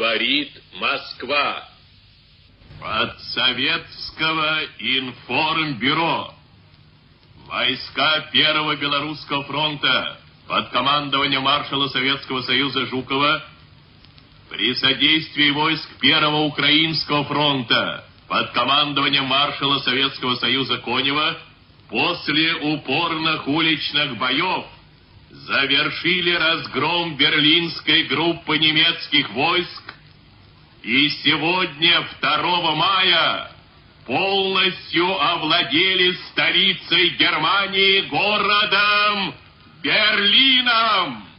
Говорит Москва. От Советского информбюро. Войска Первого Белорусского фронта под командованием маршала Советского Союза Жукова при содействии войск Первого Украинского фронта под командованием маршала Советского Союза Конева после упорных уличных боев завершили разгром берлинской группы немецких войск и сегодня, 2 мая, полностью овладели столицей Германии, городом Берлином.